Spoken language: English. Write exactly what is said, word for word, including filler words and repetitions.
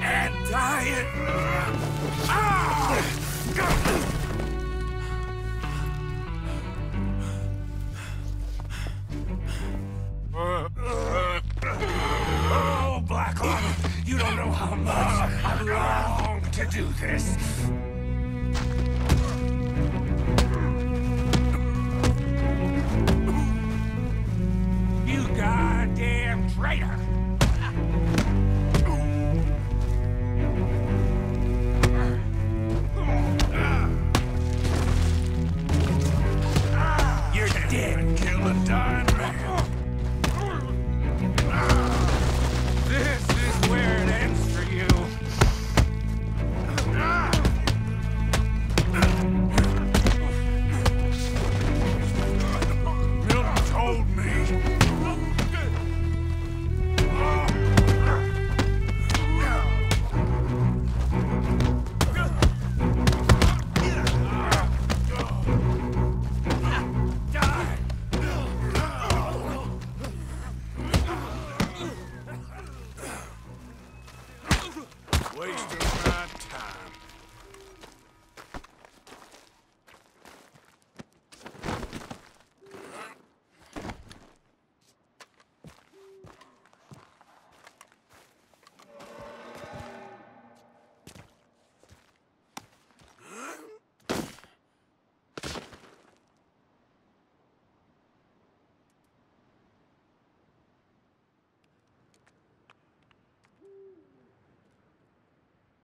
and dying. Ah! Oh, Black One, you don't know how much I've longed to do this. You goddamn traitor! You're dead. Kill a dying man. This is where it ends for you. Milton told me. Wasting my time.